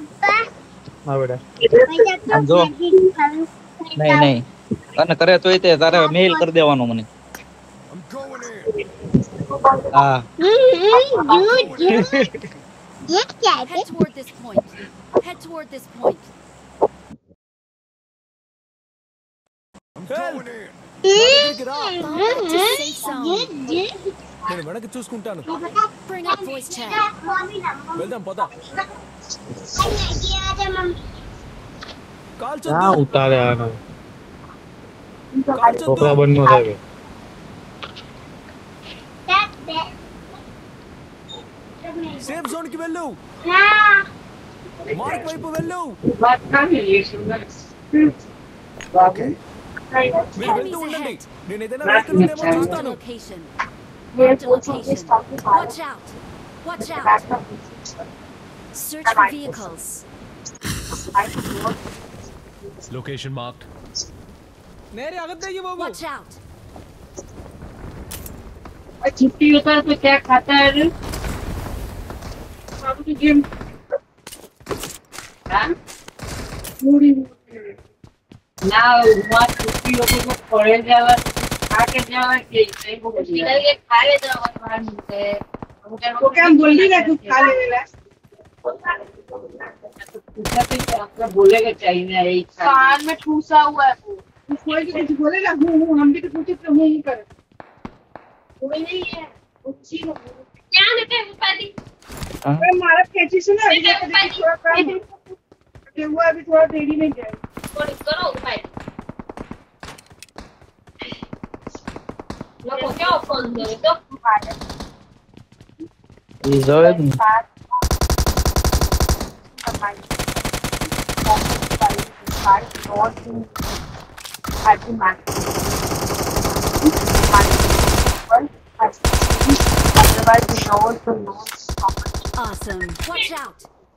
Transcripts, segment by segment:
હા બેટા આમ જો નહીં તને કરે તોય તે તારે મેલ કરી દેવાનો મને I'm going in. હા I'm going in. Head toward this point. Head toward this point. I'm going in. నా దగ్గరికి రా. Fall back to safe zone. నేను వెనక్కి చూసుకుంటాను. Bring up voice chat. వెళ్దాం పద. ક્યાં కాల్చొద్దు. ઉતારે આને కాల్చొద్దు. છોકરા બંધ નો થાય సేఫ్ జోన్ కి వెళ్ళు. మార్క్ వైపు వెళ్ళు. Okay. మీరు వెళ్తూ Enemies ఉండండి. ahead. నేను ఏదైనా వెహికల్ ఉందేమో Marked a చూస్తాను. location. Marked a location. Watch out. Watch out. Search for vehicles. Location marked. నేరే అగద్దే ఈ బాబు. Watch out. छुट्टी होता है तो क्या खाता है रे? बाबू की जिम हाँ ना वहाँ छुट्टी होती तो पढ़े जावा आके जावा के नहीं बोल निकल के खा ले जावा बाहर मिलते तो क्या बोल दी ना तू खा ले ले पूछा तो आपका बोलेगा चाहिए ना एक कान में ठूसा हुआ है वो कोई भी कुछ बोलेगा हूँ हम भी तो पूछे तो हूँ कर कोई नहीं है उसी को क्या देते हैं पानी अरे मारा कैची से ना अभी थोड़ा काम ये हुआ अभी थोड़ा देरी में जाए थोड़ी करो भाई लोगों क्या ऑफर दे तो એ જોવે ને Awesome. Watch out.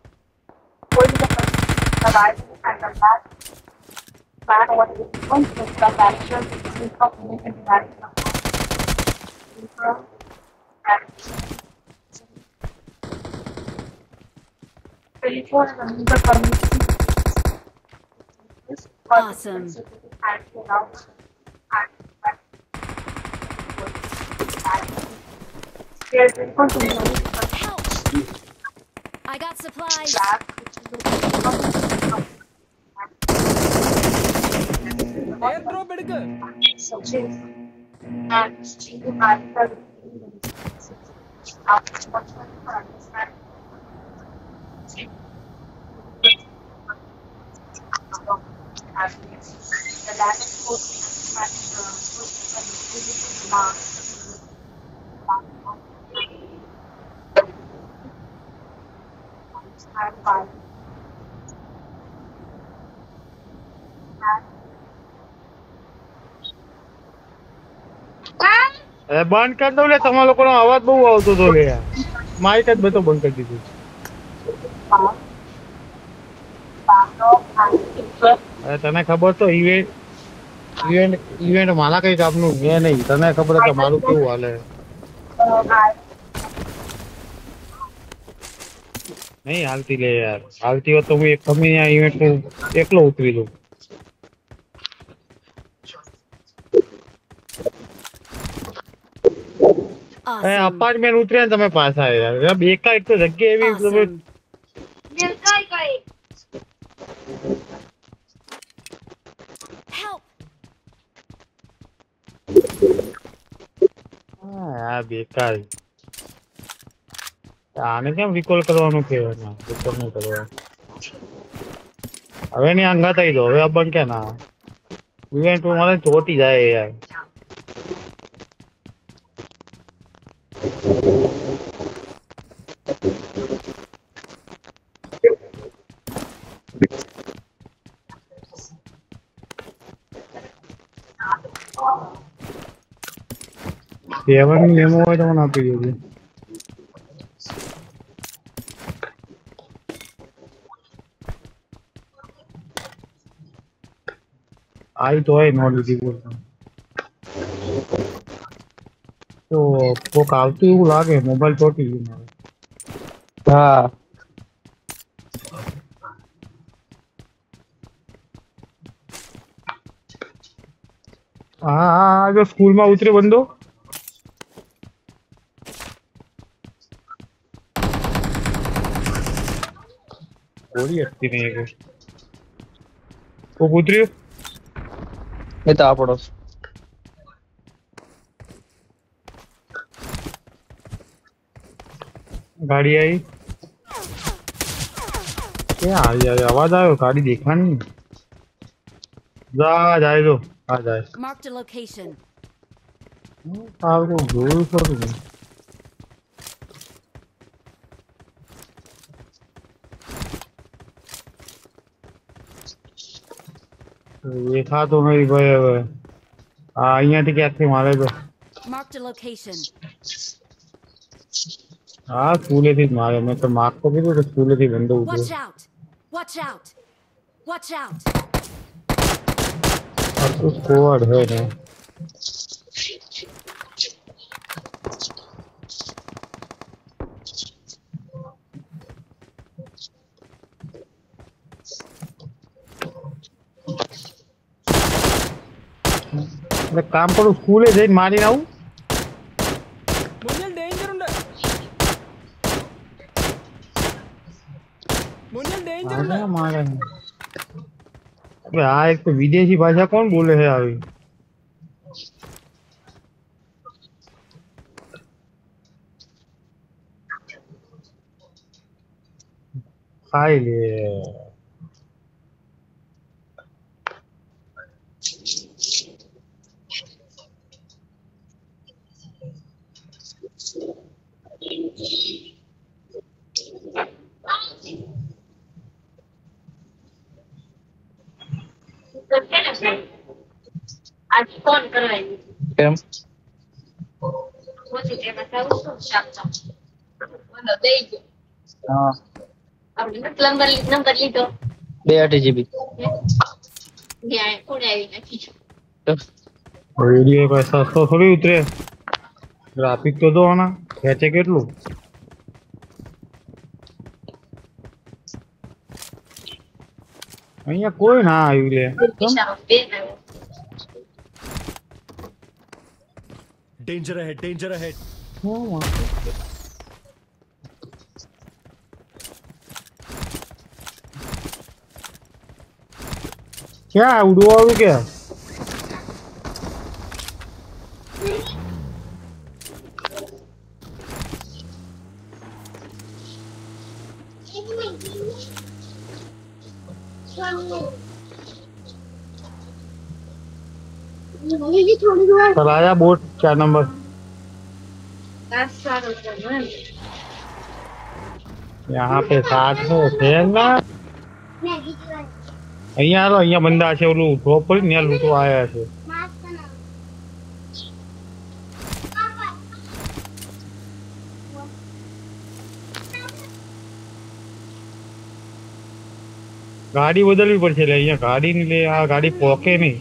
Awesome. Help. I got supplies. Air drop ఎడుకు. બંધ કરી દઉં લે તમારા લોકોનો અવાજ બહુ આવતો હતો લે માઇક જ બધો બંધ કરી દીધું અરે તને ખબર તો ઇવેન્ટ મારા કઈ કામનું મેં નહીં તને ખબર કે મારું કેવું હાલે નહીં હાલતી લે યાર હાલતી હોત તો હું એક ગમે ત્યાં ઇવેન્ટ એકલો ઉતરી દઉં અપાર્ટમેન્ટ ઉતરે ને તમે પાછા યાર બેકાર એક તો જગ્યા એવી Awesome. Help. હા બેકાર આને કેમ રિકોલ કરવાનું કે રિકોલ નહીં કરવાનું હવે ની અંગાત આવી દો હવે આ બંધ કે ના ઇવેન્ટ મને ચોટી જાય યાર સેવન લેમો હોય તો મને આપી દેજો आई तो है नॉट विजिबल तो वो कावती એવું લાગે મોબાઈલ ચોટી ગયું હા હા હા જો સ્કૂલમાં ઉતર્યો બંદો. ગોળી અટકી નહીં ગઈ. કોક ઉતર્યું. એ તો આપણો गाड़ी आई क्या आ यार आवाज आयो गाड़ी देखा नहीं जा जाए दो आ जाए Marked a location. आपको जोर कर दूं ये था तो मेरी भाई અહીંયા થી ક્યાંથી મારે તો Marked a location. હા સ્કૂલેથી જ મારે મેં તો માર્ક તો કીધું કે સ્કૂલેથી બંદો ઉતર્યો Watch out! Watch out! Watch out! अब तो स्क्वाड है ना એટલે કામ કરું સ્કૂલે જઈને મારીને આવું മുന്നിൽ ഡേഞ്ചർ ഉണ്ട് मुन्निल डेंजर मारे है मारे अबे आ एक तो विदेशी भाषा कौन बोले है अभी खाई ले आज फोन करवाई કેમ પછી તે બતાવું છું શામ મને દઈ દો હા આપણે નંબર લીધો 2 GB ત્યાં કોણે આવી નાખી वीडियो को सस्तो थोड़ी उतरे ग्राफिक तो दो ना खेचे કેટલું અહીંયા કોઈ ના આવ્યું લે डेंजर अहेड डेंजर अहेड क्या उड़वा આવ્યું કે चलाया बोट 4 नंबर यहाँ पे 60 है ना અહીંયા હાલો અહીંયા બંદા છે ઓલું ડ્રોપ કરી ને લૂંટો આયા છે ગાડી બદલવી પડશે લે અહીંયા ગાડી ની લે આ ગાડી પોકે નહીં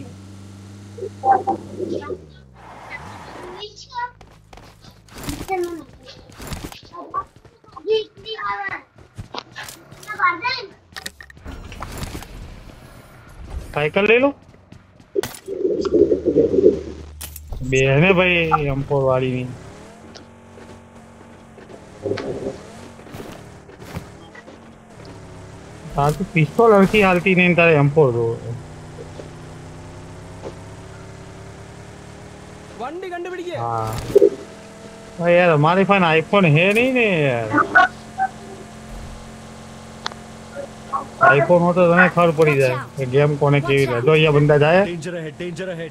साइकिल ले लो बेहने भाई एम4 वाली नहीं तार तो पिस्तौल हल्की हालती नहीं तारे एम4 दो वंडी कंडुपिडिक्के हाँ यार हमारे पास आईफोन है नहीं ने यार आईफोन हो तो तने खबर पड़ी जाए कि गेम कोने केवी है तो ये बंदा जाए डेंजर अहेड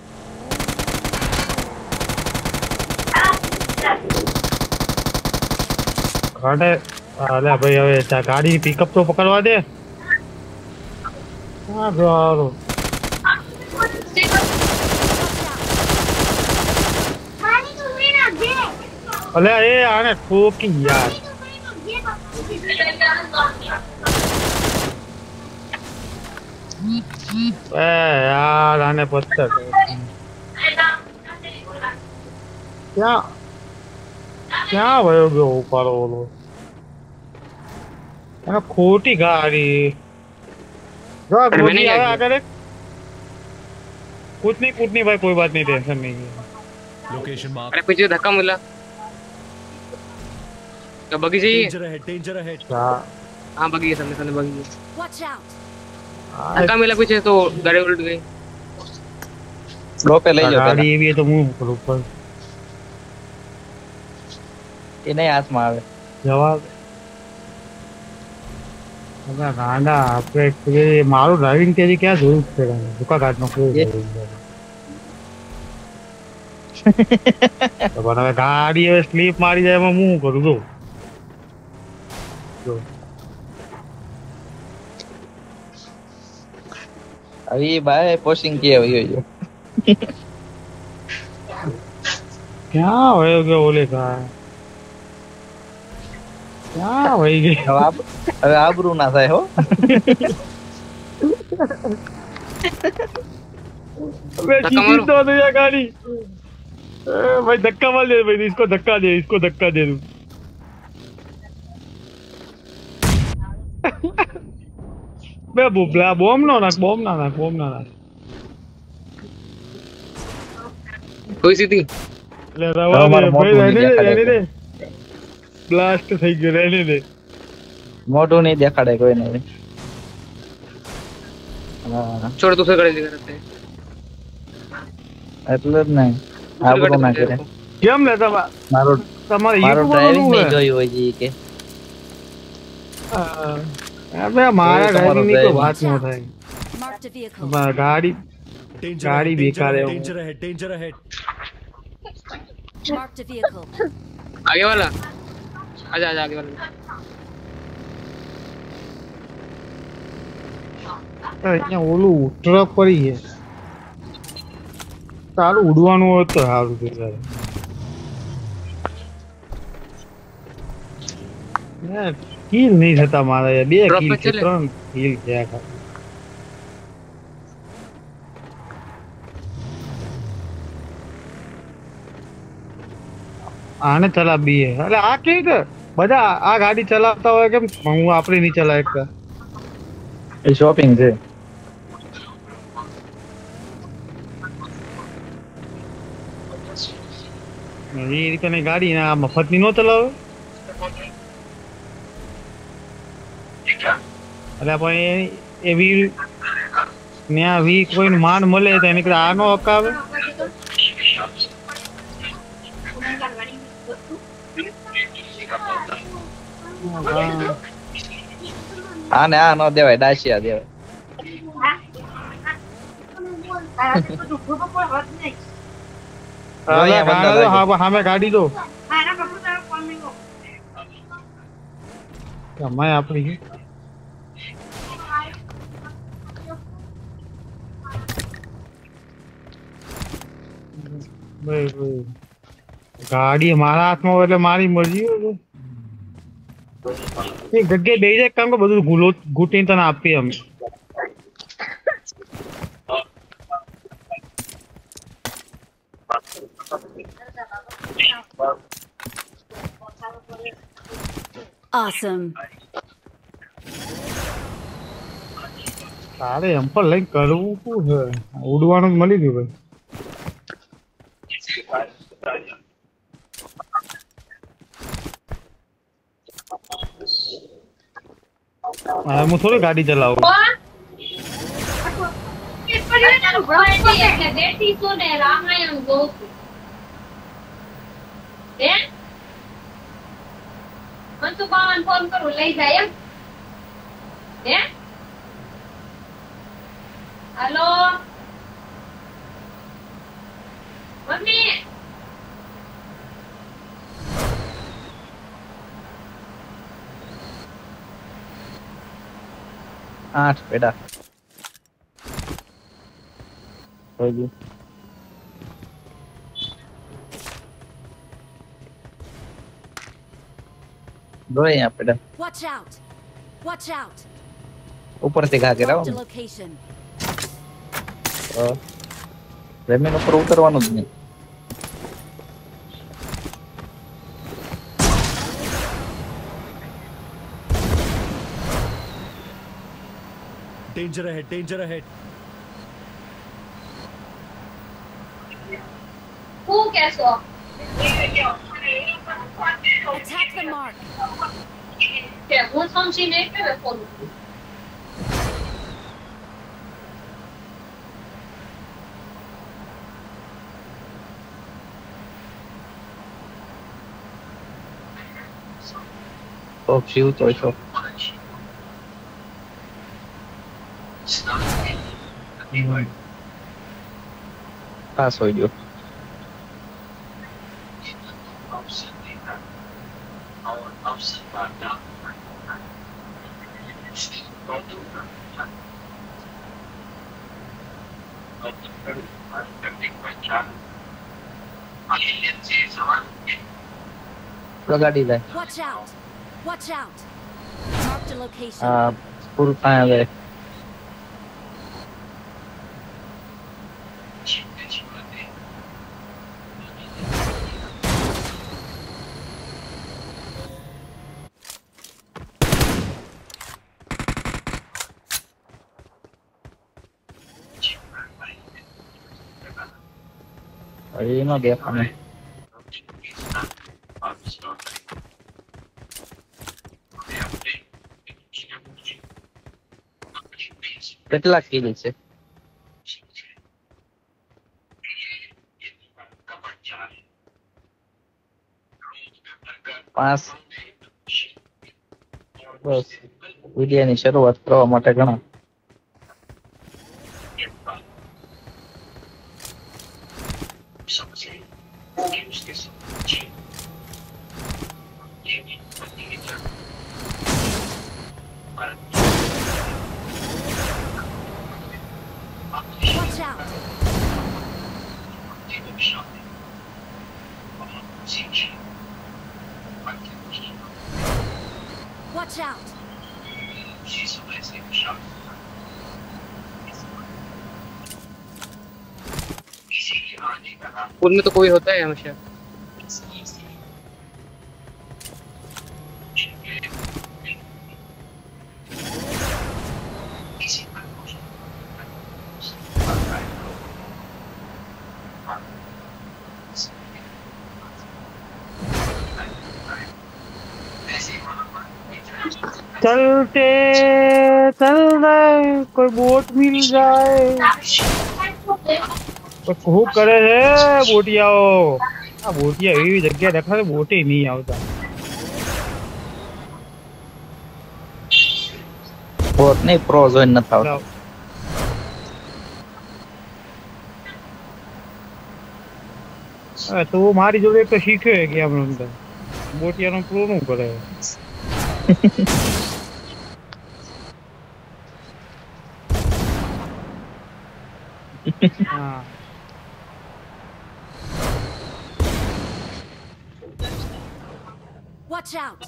काटे अरे भाई હવે ગાડી પિકઅપ તો પકડવા દે હા ગારો અલે એ આને ઠોકી યાર ए यार आने पत्थर क्या क्या भयो गयो ऊपर ओलो आ खोटी गाड़ी जो गोली आवे आगे कुछ नहीं भाई, कोई बात नहीं, टेंशन नहीं है। Location mark. अरे पीछे धक्का मिला, क्या बगी चाहिए? Danger ahead, danger ahead. हाँ बगी है, सामने सामने बगी है। Watch out! धक्का मिला पीछे तो गाड़ी उलट गई। स्लो पे ले जाओ गाड़ी पहला। ये भी है तो मुंह पर ऊपर ये नहीं हाथ में आवे। જવાબ અલા ગાંડા આપણે કે મારું ડ્રાઇવિંગ તેરી ક્યાં જોયું છે દુકા કાઢનો કોઈ તો પણ હવે ગાડી હવે સ્લીપ મારી જાય એમાં હું કરું જો अभी भाई पोस्टिंग किए हुई है। क्या હોય કે ઓલે કા क्या હોય ગઈ હવે આબરૂ ના થાય હો। मैं सीधी तो दे या गाड़ी भाई धक्का मार दे भाई, इसको धक्का दे दूं बे बुबला बॉम्ब ना नाख कोई सी थी? ले रवा दे भाई, रहने दे ब्लास्ट થઈ ગયો, रहने दे। મોઢું નહીં દેખાડે કોઈ નહીં। હા छोड़ दूसरे गाड़ी लेकर आते हैं। એટલે જ નહીં આબરૂ ના કરે। કેમ લે મારો તમારે મારો YouTube ડ્રાઇવિંગ વાળું નહીં જોયું હોય જી કે अबे हमारा તમારો ड्राइविंग की तो driving। बात नहीं है Marked a vehicle. गाड़ी डेंजर गाड़ी अहेड, बेकार है वो। Danger ahead, danger ahead. Marked a vehicle. आगे वाला आजा आजा आगे वाला। અહીંયા ઓલું ટ્રક પડી છે, તારું ઉડવાનું હોય તો સારું છે તારે। કિલ નહીં થતા મારા, બે Drop કિલ पे છે, चले। 3 કિલ થયા ખાલી। આને ચલાવવી છે એટલે આ કેવી રીતે બધા આ ગાડી ચલાવતા હોય કેમ હું આપણે નહીં ચલાવી શકતા? એ શોપિંગ છે। એ રીતે ગાડી આ મફતની નો ચલાવે એટલે પણ એ વી ને આ વી કોઈને માન મળે તો એને કદાચ આનો હકાવે। આને આ નો દેવાય, ડાશિયા દેવાય। અહીંયા બંદા દો, હા સામે ગાડી દો કમાય આપણી ગાડી મારા હાથમાં હોય એટલે મારી મરજી હોય। એક જગ્યાએ બેસી જાય કામ કે બધું ઘૂંટીને તને આપીએ અમે। Awesome. તારે એમ પણ લઈને કરવું શું છે? ઉડવાનું જ મળી ગયું ભાઈ। હું થોડી ગાડી ચલાવું। ફોન કરું લઈ જાય એમ હે हेलो मम्मी 8 बेटा हो गई। दो यहाँ बेटा Watch out! Watch out! ऊपर से घा के रहो। Marked a location. जमीन ऊपर उतरવાનું જ નહીં। Danger ahead, danger ahead. Attack the mark. Top shield or so. Pass હોય ગયો. ગાડી જાય. Watch out. Watch out. Marked a location. ફૂલ થાય હવે. એમાં દેખાને કેટલા કિલ છે? 5. બસ વિડિયોની શરૂઆત કરવા માટે ઘણા. Watch out. Watch out. उनमें तो कोई होता है हमेशा। चलते चल रहे कोई बोट मिल जाए तो खूब करे है बोटियाओ आ बोटिया एवी जगह देखा तो बोटे नहीं आवता બોટ નહીં પ્રો જોઈન ન થાવ तो वो मारी जो एक तो सीखे है कि हम अंदर बोटिया नो प्रो नु करे हाँ Watch out.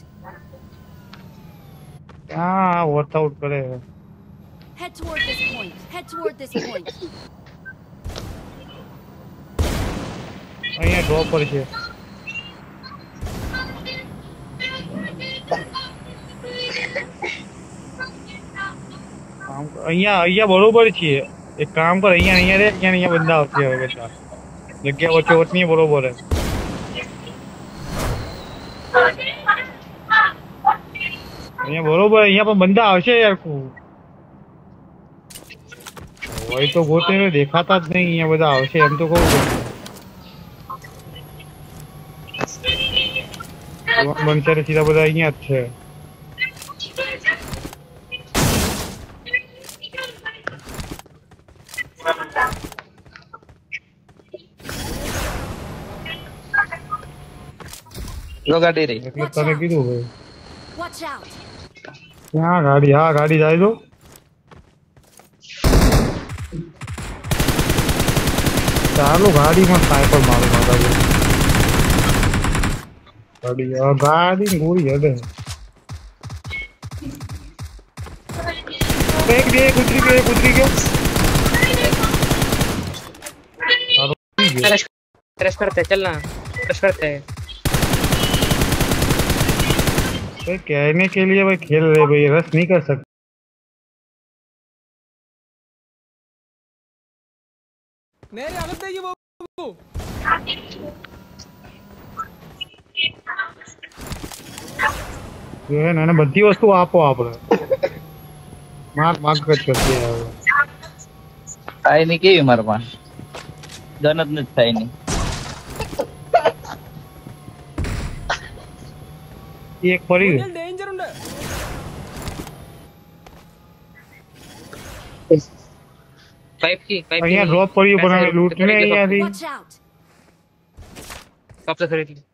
हाँ वर्कआउट करे Head toward this point. Head toward this point. અહીંયા ડ્રોપ પર છે અહીંયા બરોબર છે એક કામ કર અહીંયા રે અહીંયા બંદા આવશે હવે બધા જગ્યા વચ્ચે વચની બરોબર હે અહીંયા બરોબર અહીંયા પણ બંદા આવશે યાર હોય તો ગોતે દેખાતા જ નહીં અહીંયા બધા આવશે એમ તો કહું બનશે સીધા બધા અહીંયા જ છે જો ગાડી રહી એટલે તને કીધું ભાઈ Watch out. હા ગાડી જાય તો ચાલો ગાડીમાં સ્નાઈપર મારું મારા ગાડી ગોળી હડે એક દે કૂતરી ગયો रश करते हैं, चलना रश करते हैं। भाई कहने के लिए भाई खेल रहे भाई रश नहीं कर सकते मेरी आदत है ये वो એને બધી વસ્તુ આપો આપણે માગ જ કરતી આવે થાય ની કેવી મારમાં ગન જ નથી થાય ની એક પડી ગઈ पाइप की અહીંયા ડ્રોપ પડ્યું પણ લૂટ ને અહીંયાથી Watch out! कब से खरीद ली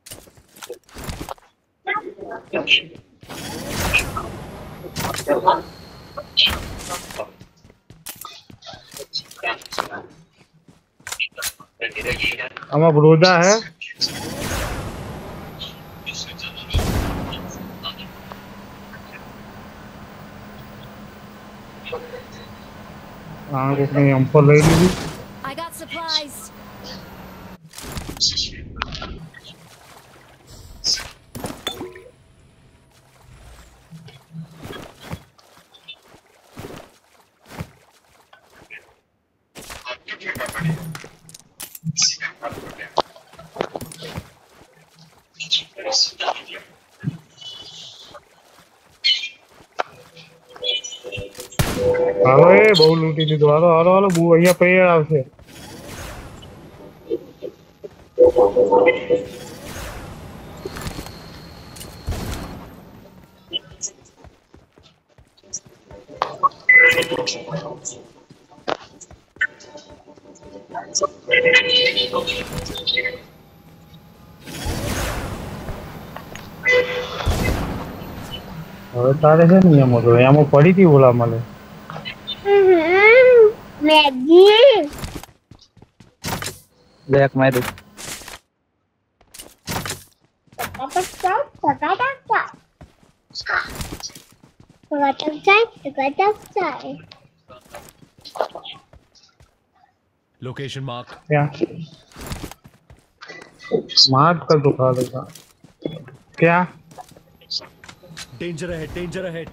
આમાં બ્રોદા હે આ કોકને એમ્પર લઈ લીધી I got supplies. હાલો એ બહુ લૂંટી લીધું હાલો હાલો હાલો બહુ અહીંયા પ્લેયર આવશે હવે તારે છે ને એમ હતો એમાં પડી હતી ઓલા મળે मैगी બેક માર્યું लोकेशन मार्क क्या मार्क कर दो खा देगा क्या डेंजर अहेड डेंजर अहेड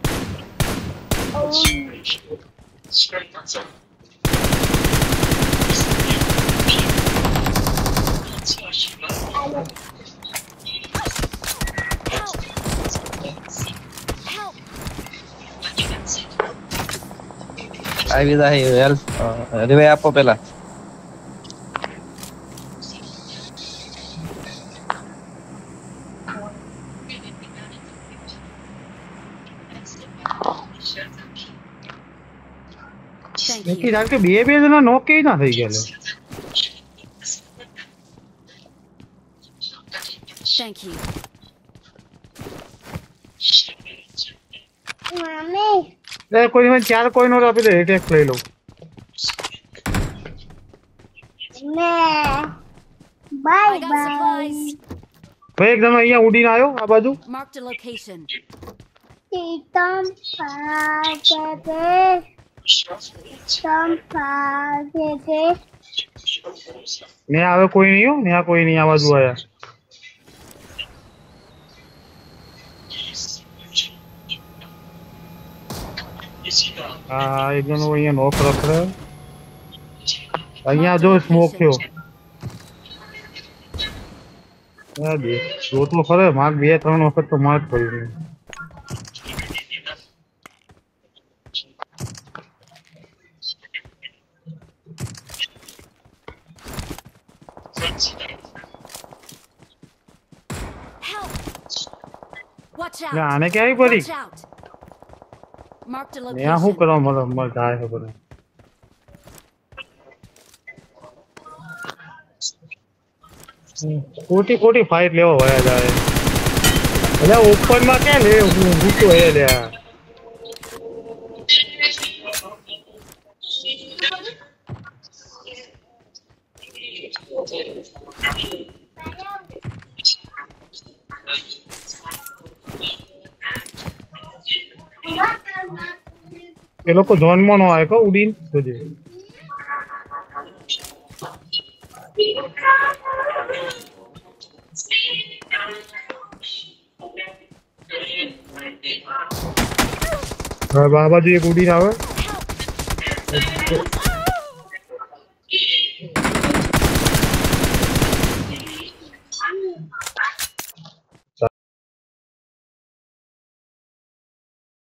આવી જાય હેલ્પ રિવાઈ આપો પેલા Thank નક્કી you. રાખ કે બે જણા નોક કેવી ના થઈ ગયા લે Thank you. मम्मी લે કોઈ મને ચાર કોઈન ઓર આપી દે એટેક લઈ લઉં मैं I बाय got बाय supplies. ભાઈ એક જણો અહીંયા ઉડીને આવ્યો આ બાજુ Marked a location. टीटम फाटे टीटम फाटे ને આવે કોઈ નહીં હો ને આ કોઈ નહીં આ બાજુ આયા હા એક જણો અહીંયા નોક રખડે અહીંયા જો સ્મોક થયો જો તો ખરે માર્ક 2-3 વખત તો માર્ક કર્યું Help! Watch ને out! આને ક્યાં આવી પડી Watch out! Marked a ને આ શું location. કરવા મળે જાય ખબર નહીં. ખોટી ખોટી ફાઇટ લેવો વયા જાય એટલે ઓપન માં ક્યાં લે હું તો હે લે એ લોકો ઝોનમાં નો આવે કો ઉડીને જોજે હવે બાબાજી એક ઉડીને આવે